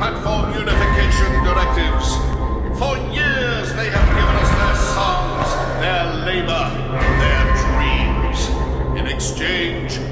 platform unification directives. For years they have given us their sons, their labor, their dreams. In exchange,